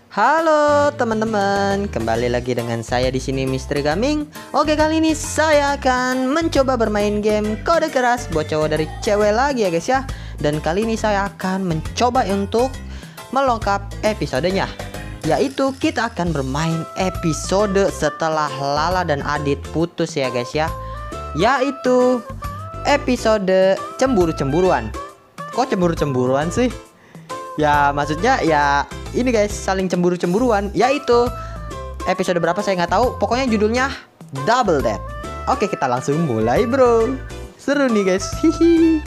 Halo teman-teman, kembali lagi dengan saya di sini Misteri Gaming. Oke, kali ini saya akan mencoba bermain game kode keras buat cowok dari cewek lagi ya guys ya. Dan kali ini saya akan mencoba untuk melengkap episodenya, yaitu kita akan bermain episode setelah Lala dan Adit putus ya guys ya, yaitu episode cemburu-cemburuan. Kok cemburu-cemburuan sih? Ya maksudnya ya ini guys, saling cemburu-cemburuan. Yaitu episode berapa saya nggak tahu. Pokoknya judulnya Double Date. Oke, kita langsung mulai bro. Seru nih guys. Hihi.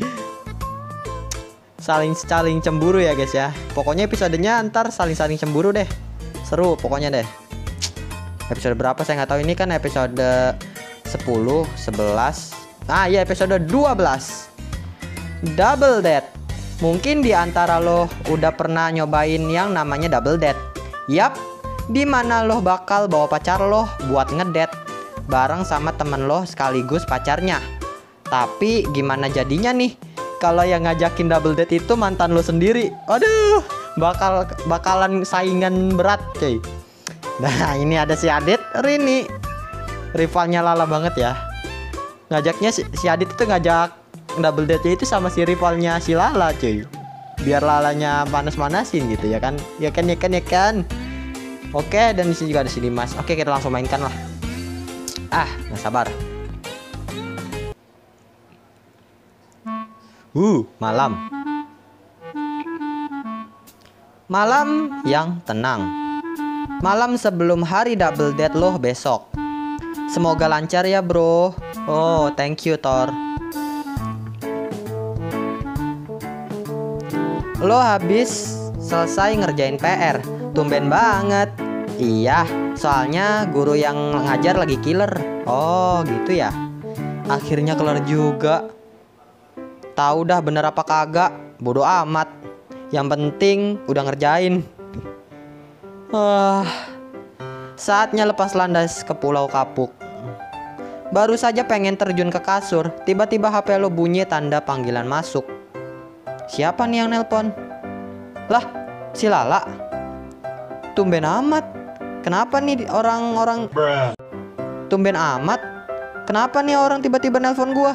Saling cemburu ya guys ya. Pokoknya episodenya ntar saling cemburu deh. Seru pokoknya deh. Episode berapa saya nggak tahu. Ini kan episode 10, 11. Ah iya, episode 12 Double Date. Mungkin di antara lo udah pernah nyobain yang namanya double date. Yap, dimana lo bakal bawa pacar lo buat ngedate bareng sama temen lo sekaligus pacarnya. Tapi gimana jadinya nih kalau yang ngajakin double date itu mantan lo sendiri? Aduh, bakalan saingan berat cuy. Nah ini ada si Adit, Rini, rivalnya Lala banget ya. Ngajaknya si Adit itu ngajak double date itu sama si rivalnya si Lala cuy, biar Lalanya panas-panasin gitu ya kan. Ya kan. Oke, dan di sini juga ada si Dimas. Oke, kita langsung mainkan lah. Nggak sabar. Malam yang tenang. Malam sebelum hari double date lo besok. Semoga lancar ya bro. Oh, thank you Thor. Lo habis selesai ngerjain PR. Tumben banget. Iya, soalnya guru yang ngajar lagi killer. Oh gitu ya. Akhirnya kelar juga. Tahu dah bener apa kagak, bodoh amat. Yang penting udah ngerjain. Saatnya lepas landas ke Pulau Kapuk. Baru saja pengen terjun ke kasur, tiba-tiba HP lo bunyi tanda panggilan masuk. Siapa nih yang nelpon? Lah, si Lala. Tumben amat. Kenapa nih orang-orang? Tumben amat. Kenapa nih orang tiba-tiba nelpon gua?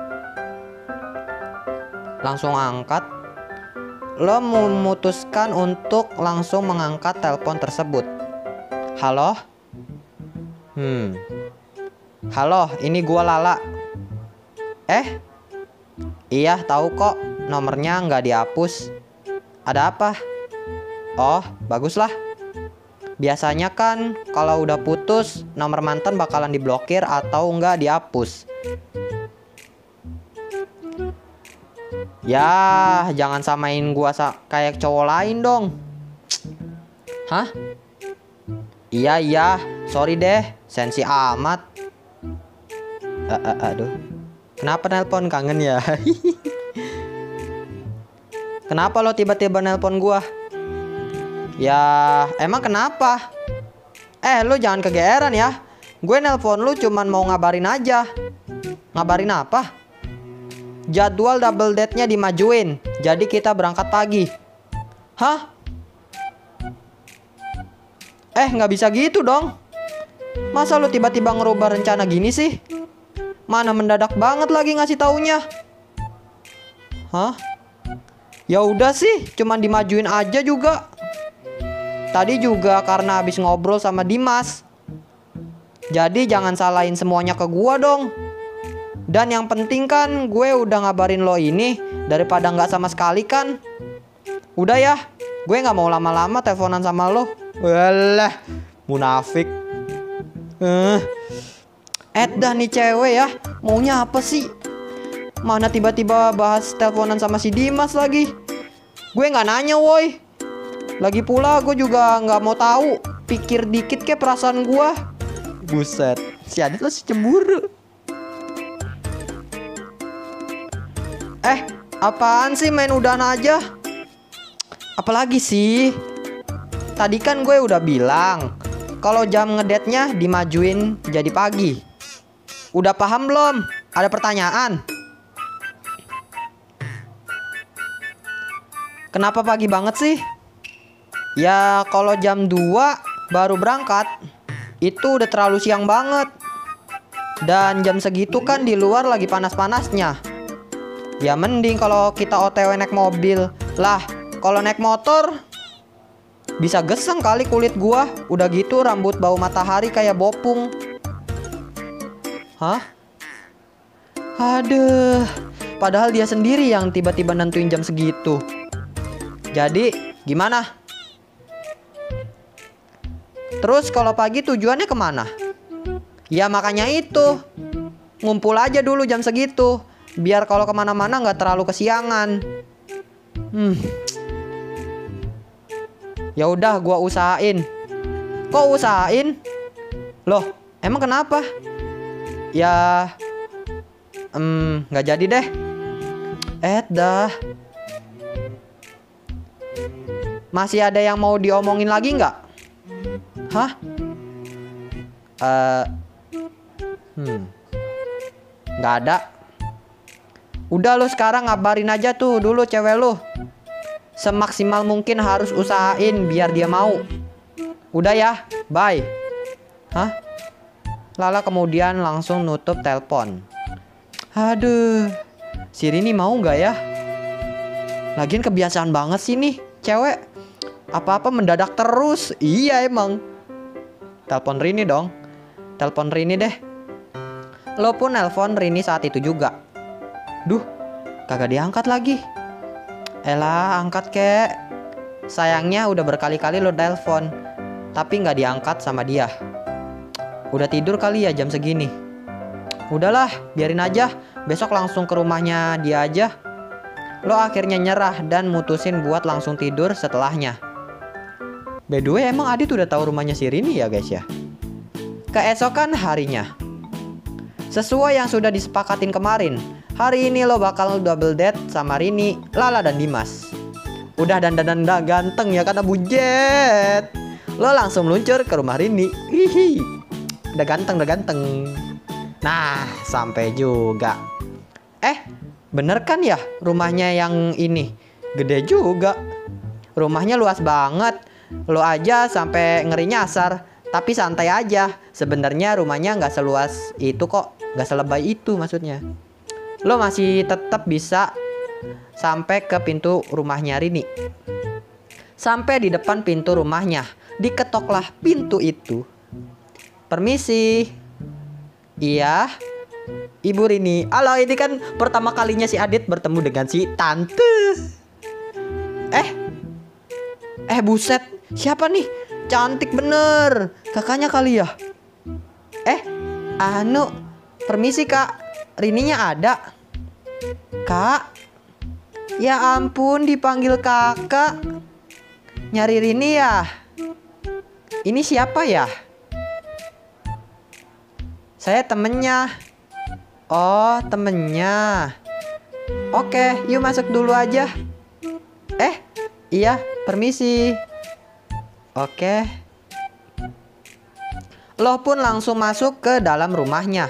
Langsung angkat. Lo memutuskan untuk langsung mengangkat telepon tersebut. Halo? Halo, ini gua Lala. Iya, tahu kok. Nomornya nggak dihapus. Ada apa? Oh, baguslah. Biasanya kan kalau udah putus, nomor mantan bakalan diblokir atau nggak dihapus. Ya, jangan samain gua kayak cowok lain dong. Hah? Iya, sorry deh, sensi amat. Aduh. Kenapa nelpon, kangen ya? Kenapa lo tiba-tiba nelpon gua? Ya, emang kenapa? Lo jangan kegeeran ya. Gue nelpon lu cuman mau ngabarin aja. Ngabarin apa? Jadwal double date-nya dimajuin. Jadi kita berangkat pagi. Hah? Nggak bisa gitu dong. Masa lu tiba-tiba ngerubah rencana gini sih? Mana mendadak banget lagi ngasih taunya. Hah? Ya udah sih, cuman dimajuin aja juga. Tadi juga karena habis ngobrol sama Dimas. Jadi jangan salahin semuanya ke gua dong. Dan yang penting kan gue udah ngabarin lo ini daripada nggak sama sekali kan. Udah ya, gue nggak mau lama-lama teleponan sama lo. Walah, munafik. Dah nih cewek ya, maunya apa sih? Mana tiba-tiba bahas teleponan sama si Dimas lagi. Gue nggak nanya woi. Lagi pula gue juga nggak mau tahu. Pikir dikit ke perasaan gue. Buset, si Adit lo si cemburu. Apaan sih, main udahan aja? Apalagi sih? Tadi kan gue udah bilang kalau jam ngedate-nya dimajuin jadi pagi. Udah paham belum? Ada pertanyaan? Kenapa pagi banget sih? Ya kalau jam 2 baru berangkat, itu udah terlalu siang banget. Dan jam segitu kan di luar lagi panas-panasnya. Ya mending kalau kita OTW naik mobil. Lah, kalau naik motor bisa geseng kali kulit gua. Udah gitu rambut bau matahari kayak bopung. Hah? Aduh, padahal dia sendiri yang tiba-tiba nentuin jam segitu. Jadi, gimana? Terus kalau pagi tujuannya kemana? Ya makanya itu, ngumpul aja dulu jam segitu, biar kalau kemana-mana nggak terlalu kesiangan. Ya udah, gua usahain. Kok usahain? Loh, emang kenapa? Ya, nggak jadi deh. Dah. Masih ada yang mau diomongin lagi nggak? Hah? Nggak ada. Udah lu sekarang ngabarin aja tuh dulu cewek lu. Semaksimal mungkin harus usahain biar dia mau. Udah ya, bye. Hah? Lala kemudian langsung nutup telepon. Aduh, si Rini mau nggak ya? Lagian kebiasaan banget sih nih cewek. Apa-apa mendadak terus. Iya emang. Telepon Rini dong. Telepon Rini deh. Lo pun nelpon Rini saat itu juga. Duh, kagak diangkat lagi. Elah, angkat kek. Sayangnya udah berkali-kali lo telepon, tapi nggak diangkat sama dia. Udah tidur kali ya jam segini. Udahlah, biarin aja. Besok langsung ke rumahnya dia aja. Lo akhirnya nyerah dan mutusin buat langsung tidur setelahnya. By the way, emang Adit udah tahu rumahnya si Rini ya guys ya? Keesokan harinya, sesuai yang sudah disepakatin kemarin, hari ini lo bakal double date sama Rini, Lala dan Dimas. Udah dandan ganteng ya karena bujet. Lo langsung meluncur ke rumah Rini. Hihi. Udah ganteng. Nah, sampai juga. Bener kan ya rumahnya yang ini? Gede juga. Rumahnya luas banget. Lo aja sampai ngeri nyasar. Tapi santai aja. Sebenarnya rumahnya nggak seluas itu kok. Nggak selebay itu maksudnya. Lo masih tetap bisa sampai ke pintu rumahnya Rini. Sampai di depan pintu rumahnya, diketoklah pintu itu. Permisi. Iya, Ibu Rini. Halo, ini kan pertama kalinya si Adit bertemu dengan si Tante. Buset. Siapa nih? Cantik bener. Kakaknya kali ya? Permisi kak. Rininya ada? Kak? Ya ampun, dipanggil kakak. Nyari Rini ya? Ini siapa ya? Saya temennya. Oh, temennya. Oke, yuk masuk dulu aja. Iya, permisi. Oke. Lo pun langsung masuk ke dalam rumahnya.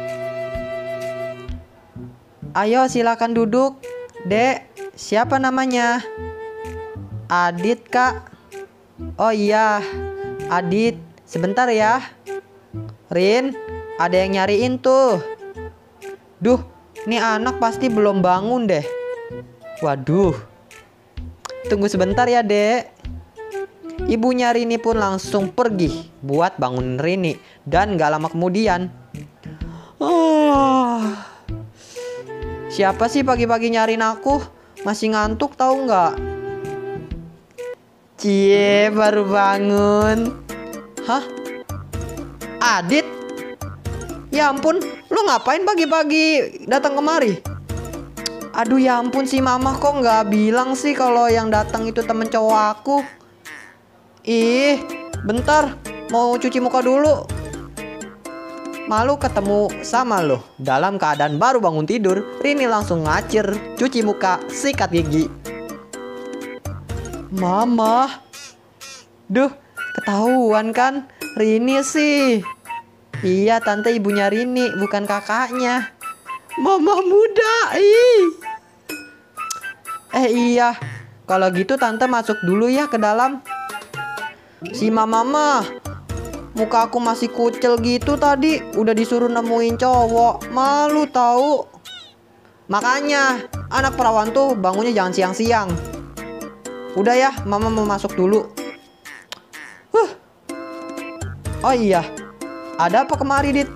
Ayo silakan duduk. Dek, siapa namanya? Adit kak. Oh iya, Adit. Sebentar ya. Rin, ada yang nyariin tuh. Duh, ini anak pasti belum bangun deh. Waduh. Tunggu sebentar ya dek. Ibunya Rini pun langsung pergi buat bangun Rini. Dan gak lama kemudian, siapa sih pagi-pagi nyariin aku? Masih ngantuk tahu nggak? Cie, baru bangun. Hah? Adit? Ya ampun, lu ngapain pagi-pagi datang kemari? Aduh ya ampun, si mama kok nggak bilang sih kalau yang datang itu temen cowok aku. Ih, bentar, mau cuci muka dulu. Malu ketemu sama lo. Dalam keadaan baru bangun tidur, Rini langsung ngacir, cuci muka, sikat gigi. Mama. Duh, ketahuan kan? Rini sih. Iya, tante ibunya Rini, bukan kakaknya. Mama muda, Iya. Kalau gitu tante masuk dulu ya ke dalam. Si mama mah, muka aku masih kucel gitu tadi, udah disuruh nemuin cowok. Malu tahu. Makanya anak perawan tuh bangunnya jangan siang-siang. Udah ya, mama mau masuk dulu. Oh iya, ada apa kemari, Dit?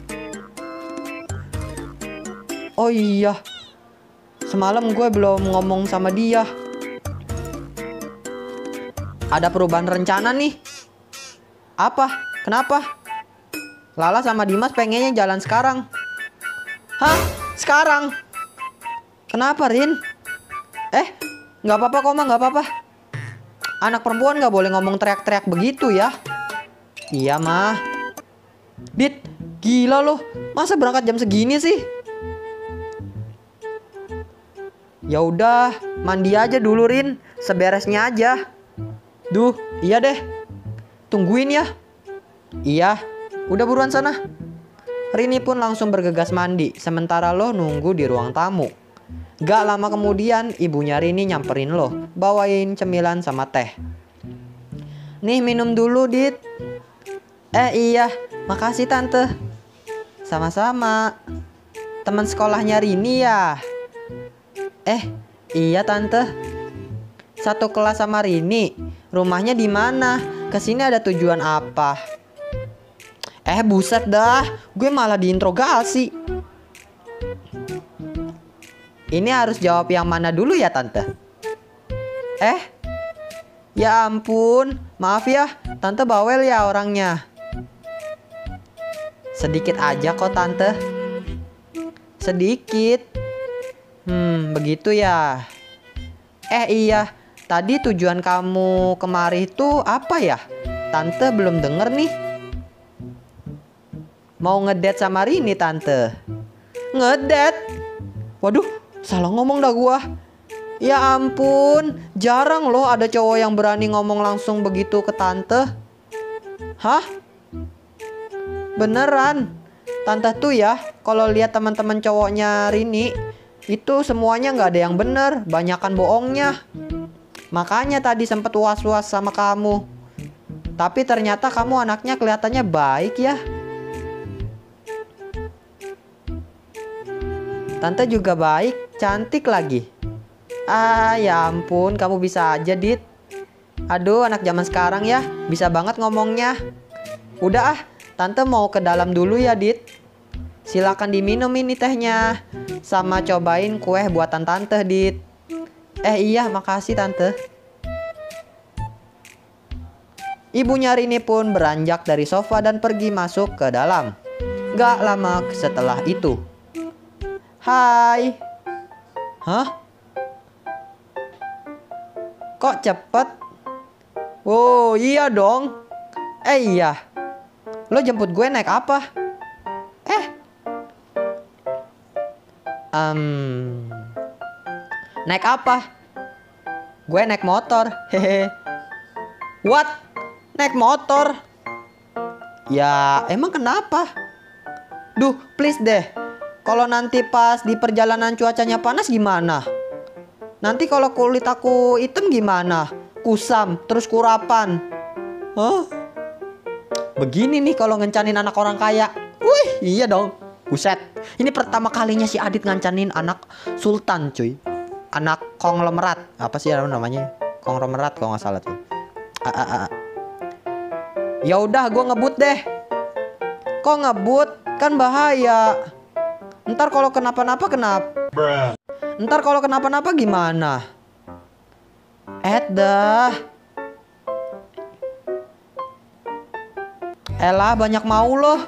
Oh iya, semalam gue belum ngomong sama dia. Ada perubahan rencana nih. Apa? Kenapa? Lala sama Dimas pengennya jalan sekarang. Hah? Sekarang? Kenapa, Rin? Nggak apa-apa kok, Ma, nggak apa-apa. Anak perempuan nggak boleh ngomong teriak-teriak begitu ya. Iya, Ma. Dit, gila loh. Masa berangkat jam segini sih? Ya udah, mandi aja dulu, Rin. Seberesnya aja. Duh, iya deh. Tungguin ya. Iya, udah buruan sana. Rini pun langsung bergegas mandi, sementara lo nunggu di ruang tamu. Gak lama kemudian, ibunya Rini nyamperin lo, bawain cemilan sama teh. Nih, minum dulu, Dit. Iya, makasih Tante. Sama-sama. Teman sekolahnya Rini ya? Iya Tante. Satu kelas sama Rini. Rumahnya di mana? Kesini ada tujuan apa? Buset dah, gue malah diinterogasi. Ini harus jawab yang mana dulu ya Tante? Ya ampun, maaf ya, Tante bawel ya orangnya. Sedikit aja kok Tante. Sedikit. Begitu ya. Iya, tadi tujuan kamu kemari itu apa ya? Tante belum denger nih. Mau ngedate sama Rini Tante. Ngedate? Waduh, salah ngomong dah gua. Ya ampun, jarang loh ada cowok yang berani ngomong langsung begitu ke Tante. Hah? Beneran? Tante tuh ya, kalau lihat teman-teman cowoknya Rini, itu semuanya nggak ada yang bener, banyakan bohongnya. Makanya tadi sempet was-was sama kamu. Tapi ternyata kamu anaknya kelihatannya baik ya. Tante juga baik, cantik lagi. Ya ampun, kamu bisa aja, Dit. Aduh, anak zaman sekarang ya, bisa banget ngomongnya. Udah Tante mau ke dalam dulu ya, Dit. Silakan diminum ini tehnya. Sama cobain kue buatan Tante, Dit. Iya, makasih Tante. Ibunya Rini pun beranjak dari sofa dan pergi masuk ke dalam. Gak lama setelah itu. Hai. Hah? Kok cepet? Oh iya dong. Iya. Lo jemput gue naik apa? Naik apa? Gue naik motor. Hehe. What? Naik motor? Ya emang kenapa? Duh please deh. Kalau nanti pas di perjalanan cuacanya panas gimana? Nanti kalau kulit aku hitam gimana? Kusam, terus kurapan. Hah? Begini nih kalau ngencanin anak orang kaya. Wih, iya dong. Buset. Ini pertama kalinya si Adit ngancanin anak sultan, cuy. Anak konglomerat. Apa sih namanya? Konglomerat kalau nggak salah tuh. Ya udah, gue ngebut deh. Kok ngebut? Kan bahaya. Ntar kalau kenapa-napa Ntar kalau kenapa-napa gimana? Dah. Elah banyak mau loh.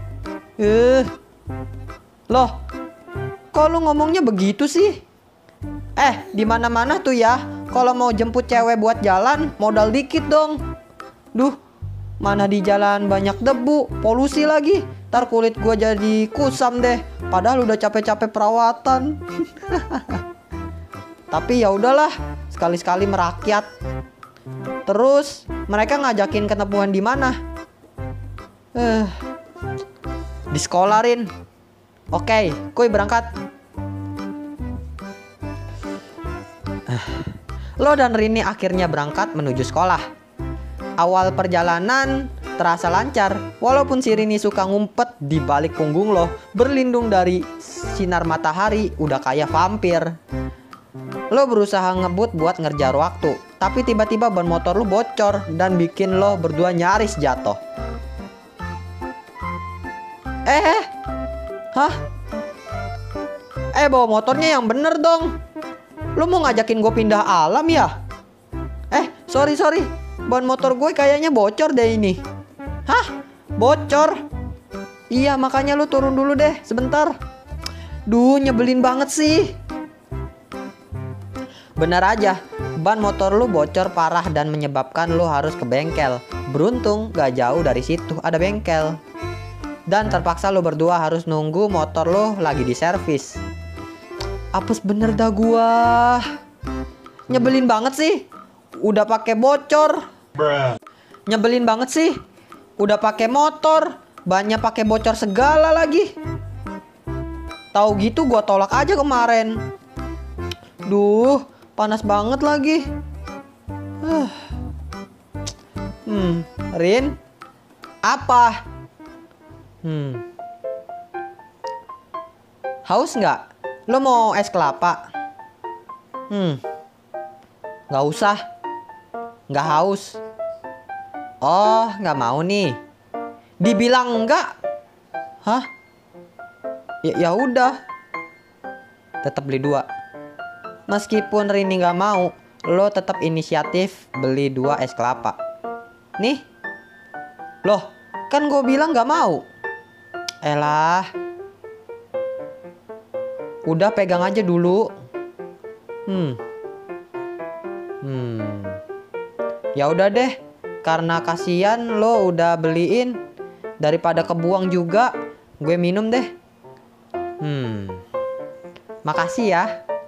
Loh, kok lu ngomongnya begitu sih? Di mana-mana tuh ya, kalau mau jemput cewek buat jalan, modal dikit dong. Duh, mana di jalan banyak debu, polusi lagi. Ntar kulit gua jadi kusam deh. Padahal udah capek-capek perawatan. Tapi ya udahlah, sekali-sekali merakyat. Terus mereka ngajakin ketemuan di mana? Di sekolah, Rin. Oke, kuy berangkat. Lo dan Rini akhirnya berangkat menuju sekolah. Awal perjalanan terasa lancar, walaupun si Rini suka ngumpet di balik punggung lo, berlindung dari sinar matahari, udah kayak vampir. Lo berusaha ngebut buat ngejar waktu, tapi tiba-tiba ban motor lo bocor dan bikin lo berdua nyaris jatuh. Hah? Bawa motornya yang bener dong. Lo mau ngajakin gue pindah alam ya? Sorry. Ban motor gue kayaknya bocor deh ini. Hah? Bocor? Iya, makanya lu turun dulu deh sebentar. Duh, nyebelin banget sih. Benar aja, ban motor lu bocor parah dan menyebabkan lu harus ke bengkel. Beruntung gak jauh dari situ ada bengkel. Dan terpaksa lu berdua harus nunggu motor lu lagi diservis. Apes bener dah gua. Nyebelin banget sih. Udah pakai bocor. Nyebelin banget sih. Udah pakai motor, bannya pakai bocor segala lagi. Tahu gitu gua tolak aja kemarin. Duh, panas banget lagi. Rin, apa? Haus nggak? Lo mau es kelapa? Nggak usah. Nggak haus. Oh, nggak mau nih. Dibilang enggak. Hah? Ya udah. Tetap beli 2. Meskipun Rini nggak mau, lo tetap inisiatif beli 2 es kelapa. Nih. Loh, kan gue bilang nggak mau. Elah. Udah pegang aja dulu. Ya udah deh. Karena kasihan lo udah beliin, daripada kebuang juga, gue minum deh. Makasih ya.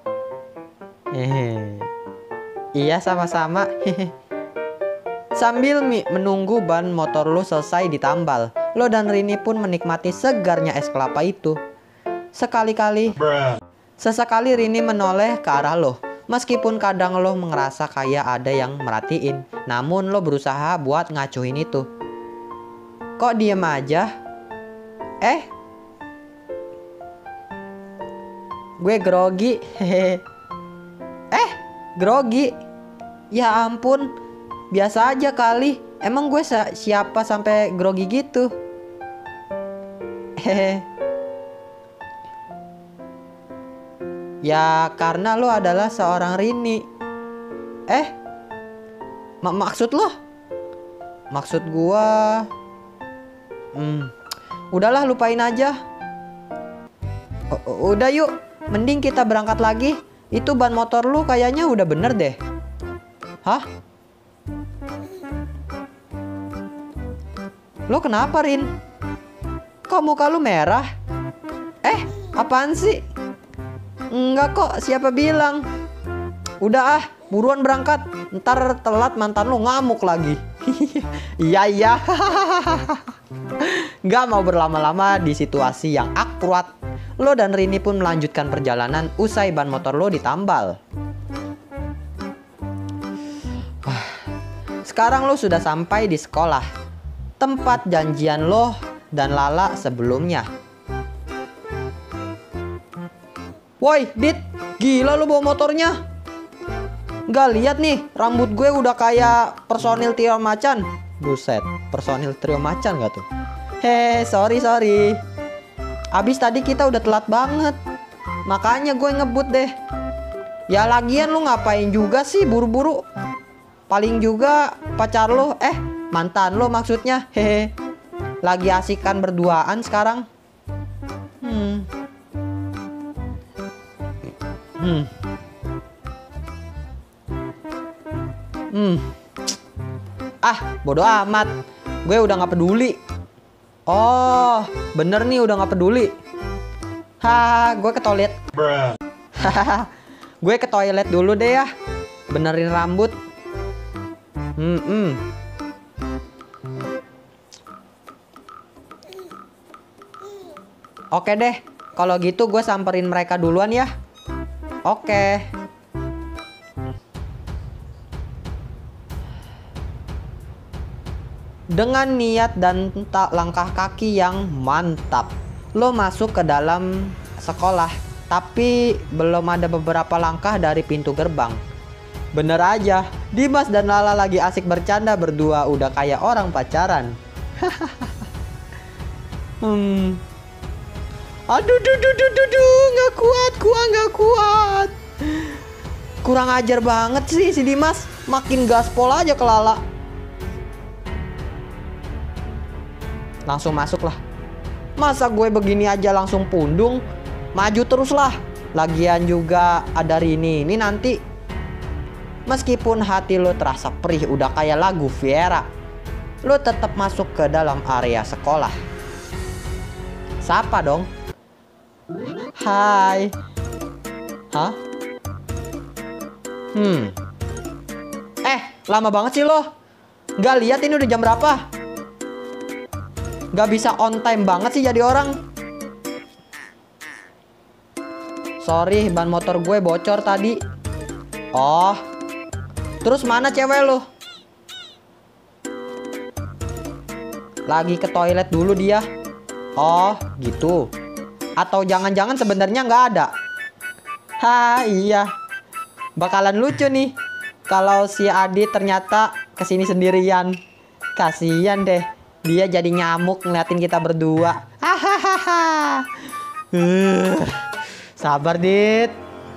Iya, sama-sama. Sambil menunggu ban motor lo selesai ditambal, lo dan Rini pun menikmati segarnya es kelapa itu. Sesekali Rini menoleh ke arah lo. Meskipun kadang lo ngerasa kayak ada yang merhatiin, namun lo berusaha buat ngacuin itu. Kok diem aja? Gue grogi. Grogi? Ya ampun, biasa aja kali. Emang gue siapa sampai grogi gitu? Ya karena lo adalah seorang Rini. Maksud lo? Maksud gua udahlah, lupain aja. Udah yuk, mending kita berangkat lagi. Itu ban motor lu kayaknya udah bener deh. Hah? Lo kenapa, Rin? Kok muka lu merah? Apaan sih? Enggak kok, siapa bilang? Udah buruan berangkat. Ntar telat mantan lo ngamuk lagi. Iya. Gak mau berlama-lama di situasi yang akurat, lo dan Rini pun melanjutkan perjalanan usai ban motor lo ditambal. Sekarang lo sudah sampai di sekolah, tempat janjian lo dan Lala sebelumnya. Woi, Dit, gila lu bawa motornya. Nggak lihat nih, rambut gue udah kayak personil trio macan. Buset, personil trio macan gak tuh? Sorry. Abis tadi kita udah telat banget, makanya gue ngebut deh. Ya lagian lu ngapain juga sih buru-buru? Paling juga pacar lo, mantan lo maksudnya, lagi asikan berduaan sekarang. Bodo amat. Gue udah gak peduli. Oh, bener nih udah gak peduli. Gue ke toilet. Gue ke toilet dulu deh ya. Benerin rambut. Oke deh, kalau gitu gue samperin mereka duluan ya. Oke. Dengan niat dan langkah kaki yang mantap, lo masuk ke dalam sekolah. Tapi belum ada beberapa langkah dari pintu gerbang. Bener aja, Dimas dan Lala lagi asik bercanda berdua, udah kayak orang pacaran. Aduh, nggak kuat, gua nggak kuat. Kurang ajar banget sih si Dimas, makin gaspol aja ke Lala. Langsung masuk lah. Masa gue begini aja langsung pundung? Maju terus lah. Lagian juga ada Rini ini nanti. Meskipun hati lo terasa perih udah kayak lagu Viera, lo tetap masuk ke dalam area sekolah. Sapa dong. Hai. Hah? Lama banget sih lo. Gak lihat ini udah jam berapa? Gak bisa on time banget sih jadi orang. Sorry, ban motor gue bocor tadi. Oh, terus mana cewek lo? Lagi ke toilet dulu dia. Oh, gitu. Atau jangan-jangan sebenarnya nggak ada? Iya. Bakalan lucu nih kalau si Adi ternyata kesini sendirian. Kasian deh, dia jadi nyamuk ngeliatin kita berdua. Hahaha. Sabar, Dit.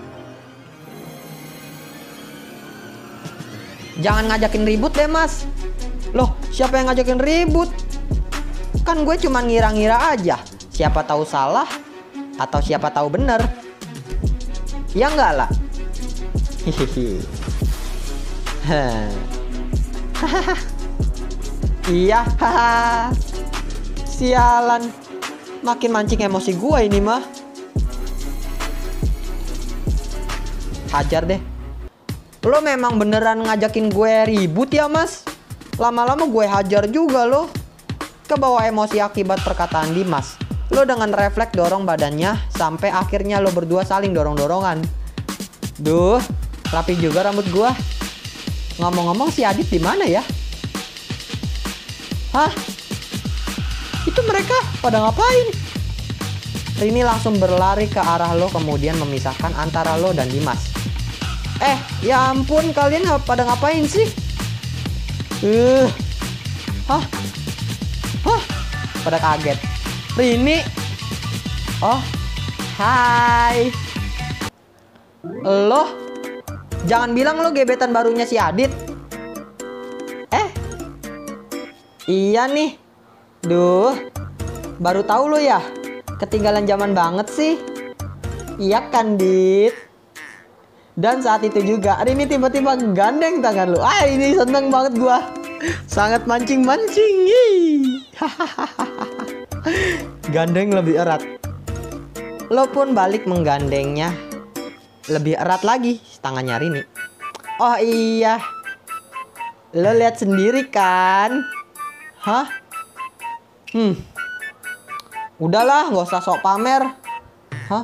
Jangan ngajakin ribut deh, Mas. Loh, siapa yang ngajakin ribut? Kan gue cuma ngira-ngira aja. Siapa tahu salah atau siapa tahu bener. Ya enggak lah. Hihihi. Iya, haha. Sialan. Makin mancing emosi gue ini mah. Hajar deh. Lo memang beneran ngajakin gue ribut ya, Mas? Lama-lama gue hajar juga lo. Kebawa emosi akibat perkataan Dimas. Lo dengan refleks dorong badannya sampai akhirnya lo berdua saling dorong-dorongan. Duh, rapi juga rambut gue. Ngomong-ngomong si Adit di mana ya? Hah? Itu mereka pada ngapain? Rini langsung berlari ke arah lo kemudian memisahkan antara lo dan Dimas. Ya ampun, kalian pada ngapain sih? Hah? Pada kaget. Rini. Oh, hai. Lo? Jangan bilang lo gebetan barunya si Adit. Iya nih. Duh, baru tahu lo ya. Ketinggalan zaman banget sih. Iya kan, Dit? Dan saat itu juga Rini tiba-tiba gandeng tangan lu. Ini seneng banget gua. Sangat mancing-mancing. Gandeng lebih erat. Lo pun balik menggandengnya lebih erat lagi tangannya Rini. Oh iya. Lo lihat sendiri kan? Hah? Udahlah, nggak usah sok pamer. Hah?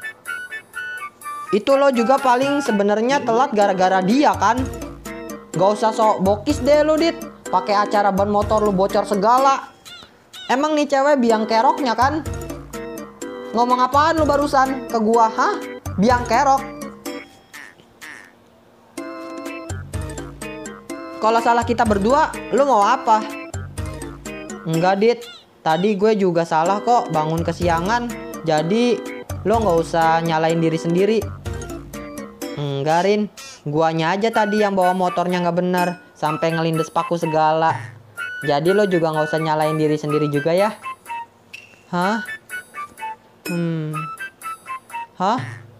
Itu lo juga paling sebenarnya telat gara-gara dia kan? Gak usah sok bokis deh lo, Dit. Pakai acara ban motor lo bocor segala. Emang nih cewek biang keroknya kan? Ngomong apaan lo barusan ke gua, hah? Biang kerok. Kalau salah kita berdua, lo mau apa? Enggak, Dit. Tadi gue juga salah kok bangun kesiangan. Jadi lo gak usah nyalain diri sendiri. Enggak, Rin. Guanya aja tadi yang bawa motornya nggak bener. Sampai ngelindes paku segala. Jadi lo juga nggak usah nyalain diri sendiri juga ya. Hah? Hah?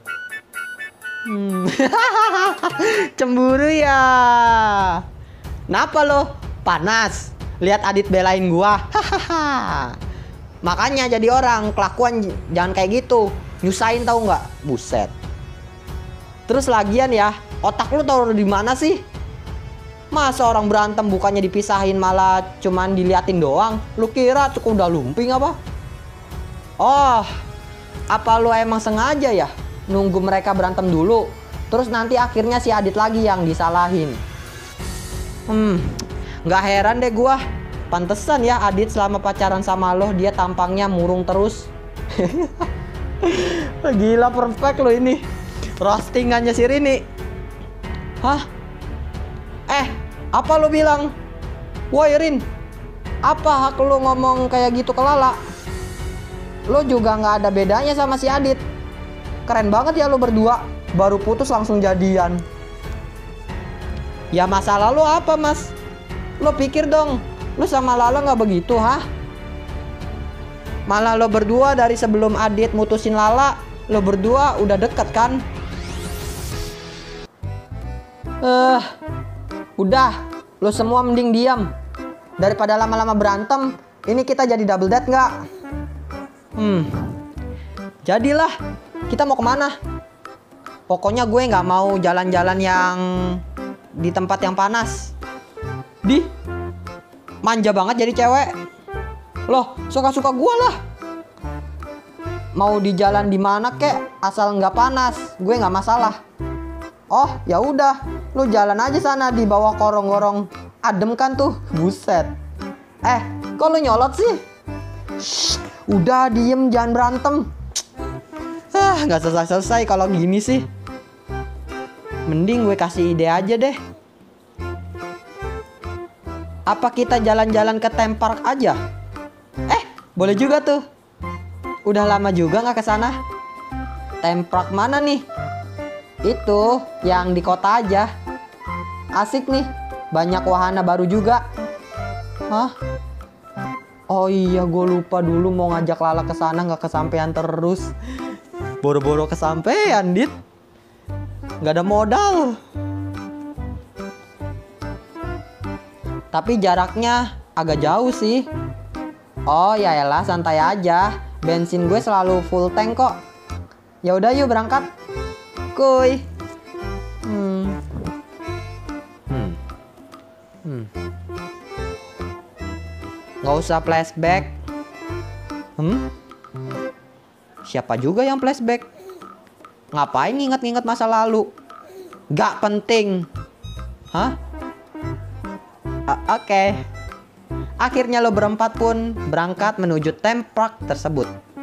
Cemburu ya? Kenapa lo? Panas? Lihat Adit belain gua. Makanya jadi orang kelakuan jangan kayak gitu. Nyusahin tahu nggak? Buset. Terus lagian ya, otak lu taruh di mana sih? Masa orang berantem bukannya dipisahin malah cuman diliatin doang? Lu kira cukup udah lumping apa? Oh, apa lu emang sengaja ya nunggu mereka berantem dulu, terus nanti akhirnya si Adit lagi yang disalahin? Nggak heran deh gua. Pantesan ya Adit selama pacaran sama lo dia tampangnya murung terus. Gila, perfect lo ini. Roastingannya si Rini. Hah? Apa lo bilang? Woi Rin, apa hak lo ngomong kayak gitu ke Lala? Lo juga nggak ada bedanya sama si Adit. Keren banget ya lo berdua, baru putus langsung jadian. Ya masalah lo apa mas? Lo pikir dong, lo sama Lala nggak begitu hah? Malah lo berdua dari sebelum Adit mutusin Lala, lo berdua udah deket kan? Udah, lo semua mending diam. Daripada lama-lama berantem, ini kita jadi double date nggak? Jadilah, kita mau kemana? Pokoknya gue nggak mau jalan-jalan yang di tempat yang panas. Manja banget jadi cewek. Loh, suka-suka gue lah. Mau di jalan di mana kek, asal nggak panas, gue nggak masalah. Oh, ya udah, lu jalan aja sana di bawah korong-korong. Adem kan tuh, buset. Kok lu nyolot sih? Shh, udah diem, jangan berantem. Nggak selesai-selesai kalau gini sih. Mending gue kasih ide aja deh. Apa kita jalan-jalan ke theme park aja? Boleh juga tuh. Udah lama juga nggak kesana. Theme park mana nih? Itu yang di kota aja. Asik nih, banyak wahana baru juga. Hah? Oh iya, gue lupa dulu mau ngajak Lala ke sana, nggak kesampean terus. Boro-boro kesampean, Dit. Nggak ada modal. Tapi jaraknya agak jauh sih. Oh ya elah, santai aja. Bensin gue selalu full tank kok. Ya udah yuk berangkat. Kuy. Nggak usah flashback. Siapa juga yang flashback? Ngapain nginget-nginget masa lalu? Gak penting. Hah? Oke. Akhirnya lo berempat pun berangkat menuju theme park tersebut.